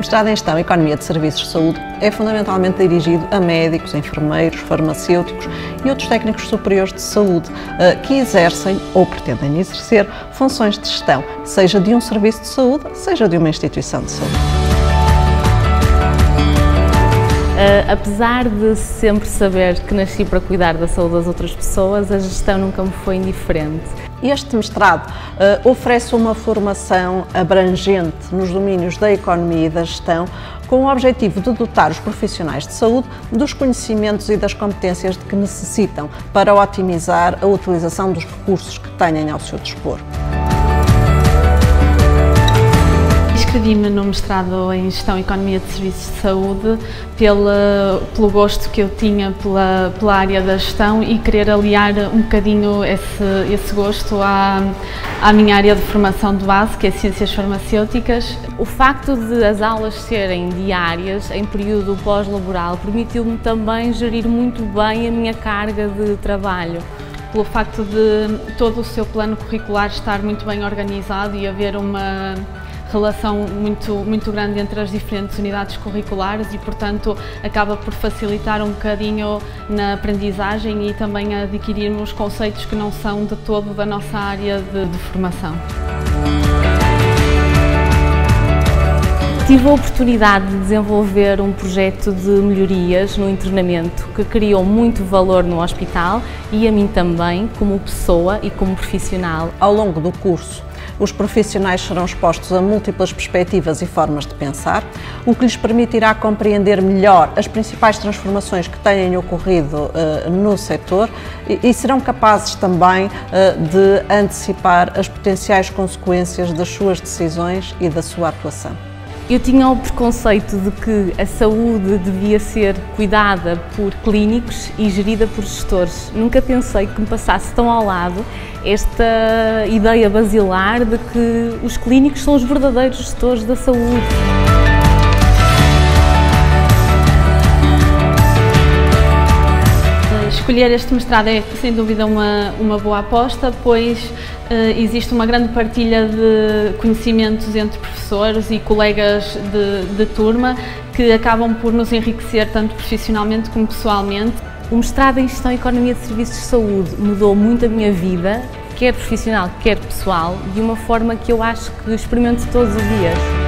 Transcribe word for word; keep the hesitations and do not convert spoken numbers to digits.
mestrado em Gestão e Economia de Serviços de Saúde é fundamentalmente dirigido a médicos, enfermeiros, farmacêuticos e outros técnicos superiores de saúde que exercem ou pretendem exercer funções de gestão, seja de um serviço de saúde, seja de uma instituição de saúde. Uh, apesar de sempre saber que nasci para cuidar da saúde das outras pessoas, a gestão nunca me foi indiferente. Este mestrado uh, oferece uma formação abrangente nos domínios da economia e da gestão, com o objetivo de dotar os profissionais de saúde dos conhecimentos e das competências de que necessitam para otimizar a utilização dos recursos que têm ao seu dispor. Inscrevi-me no mestrado em Gestão e Economia de Serviços de Saúde pela, pelo gosto que eu tinha pela, pela área da gestão e querer aliar um bocadinho esse, esse gosto à, à minha área de formação de base, que é Ciências Farmacêuticas. O facto de as aulas serem diárias, em período pós-laboral, permitiu-me também gerir muito bem a minha carga de trabalho. Pelo facto de todo o seu plano curricular estar muito bem organizado e haver uma relação muito, muito grande entre as diferentes unidades curriculares e, portanto, acaba por facilitar um bocadinho na aprendizagem e também adquirirmos conceitos que não são de todo da nossa área de, de formação. Tive a oportunidade de desenvolver um projeto de melhorias no internamento que criou muito valor no hospital e a mim também, como pessoa e como profissional. Ao longo do curso, os profissionais serão expostos a múltiplas perspectivas e formas de pensar, o que lhes permitirá compreender melhor as principais transformações que têm ocorrido uh, no setor e, e serão capazes também uh, de antecipar as potenciais consequências das suas decisões e da sua atuação. Eu tinha o preconceito de que a saúde devia ser cuidada por clínicos e gerida por gestores. Nunca pensei que me passasse tão ao lado esta ideia basilar de que os clínicos são os verdadeiros gestores da saúde. Escolher este mestrado é, sem dúvida, uma, uma boa aposta, pois uh, existe uma grande partilha de conhecimentos entre professores e colegas de, de turma que acabam por nos enriquecer tanto profissionalmente como pessoalmente. O mestrado em Gestão e Economia de Serviços de Saúde mudou muito a minha vida, quer profissional, quer pessoal, de uma forma que eu acho que experimento todos os dias.